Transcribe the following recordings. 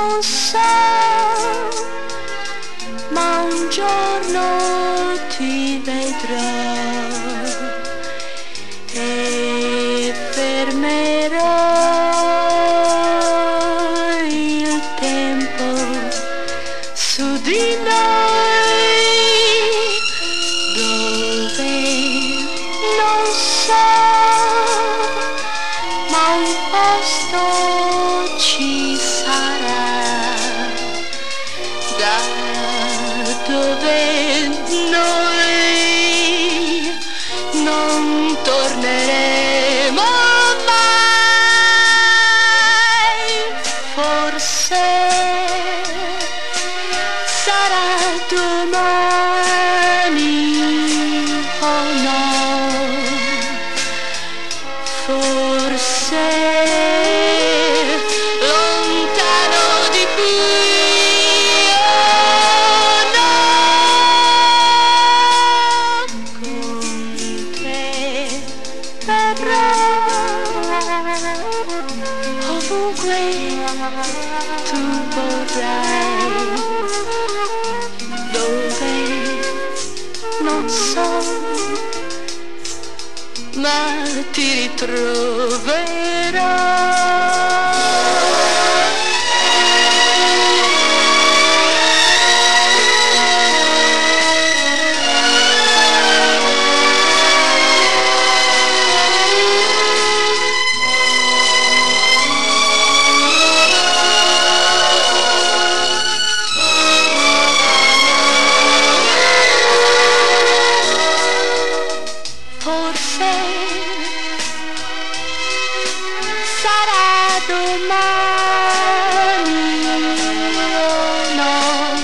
non so, ma un giorno ti vedrò e fermerò il tempo su di noi, dove non so, ma un posto ci sarà, da dove noi non torneremo mai. Forse sarà domani o no, forse lontano di qui o no, con te verrò ovunque tu vorrai, dove non so, ma ti ritroverò. Forse sarà domani o no,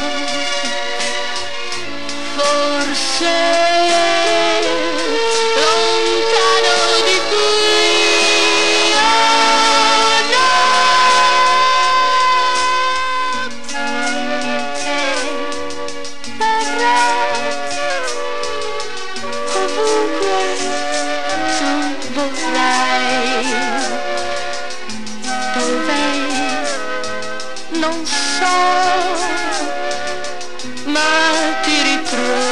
forse lontano di qui o no, con te verrò ovunque tu vorrai, dove non so, ma ti ritroverò.